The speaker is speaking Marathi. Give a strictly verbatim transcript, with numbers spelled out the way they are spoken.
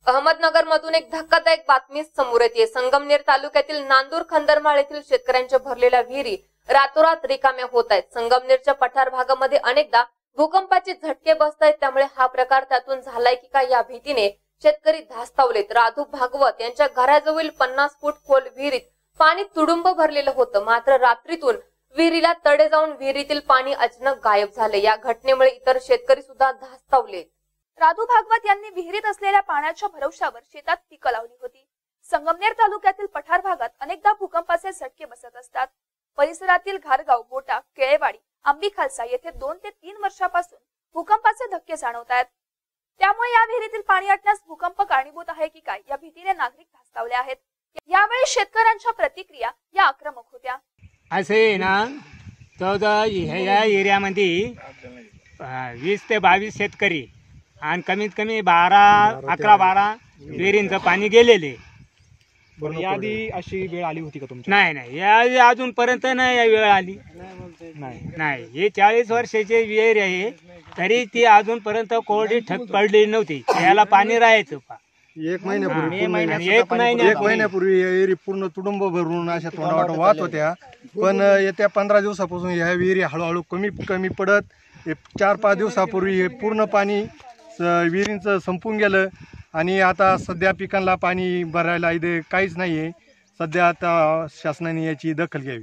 अहमदनगर मधून एक धक्कादायक बातमी समोर येते। संगमनेर तालुक्यातील नांदूर खंदरमाळ येथील शेतकऱ्यांच्या भरलेल्या विहिरी रातोरात रिकाम्या होत आहेत। संगमनेरच्या पठार भागामध्ये अनेकदा भूकंपाचे झटके बसत आहेत, त्यामुळे हा प्रकार त्यातून झालाय की काय या भीतीने शेतकरी धास्तावलेत। राधू भागवत यांच्या घराजवळील पन्नास फूट खोल विहिरीत पाणी तुडुंब भरलेलं होतं, मात्र रात्रीतून विहिरीला तडे जाऊन विहिरीतील पाणी अचानक गायब झाले। या घटनेमुळे इतर शेतकरी सुद्धा धास्तावले। राधू भागवत यांनी विहिरीत असलेल्या पाण्याच्या भरवशावर शेतात पिकं लावली होती। संगमनेर तालुक्यातील पठार भागात अनेकदा भूकंपाचे झटके बसत असतात। परिसरातील घारगाव, बोटा, केळेवाडी, आंबी खालसा येथे दोन ते तीन वर्षापासून भूकंपाचे धक्के जाणवत आहेत। त्यामुळे या विहिरीतील पाणी आटण्यास भूकंप कारणीभूत आहे की काय या भीतीने नागरिक धास्तावले आहेत। यावेळी शेतकऱ्यांच्या प्रतिक्रिया या आक्रमक होत्या। असे ना चौदा ह्या एरियामध्ये वीस ते बावीस शेतकरी आणि कमीत कमी बारा अकरा बारा विहिरींचं पाणी गेलेले। याआधी अशी वेळ आली होती का तुमची? नाही नाही, या अजूनपर्यंत नाही या वेळ आली नाही नाही हे चाळीस वर्षाची विहीर आहे, तरी ती अजूनपर्यंत कोरडी ठक पडली नव्हती। याला पाणी राहायचं पा एक महिन्यापूर्वी एक महिन्या एक महिन्यापूर्वी विहिरी पूर्ण तुडुंब भरून अशा तोंडावाट वाहत होत्या, पण येत्या पंधरा दिवसापासून ह्या विहिरी हळूहळू कमी कमी पडत चार पाच दिवसापूर्वी हे पूर्ण पाणी विहिरींचं संपून गेलं आणि आता सध्या पिकांना पाणी भरायला इथे काहीच नाही आहे। सध्या आता शासनाने याची दखल घ्यावी।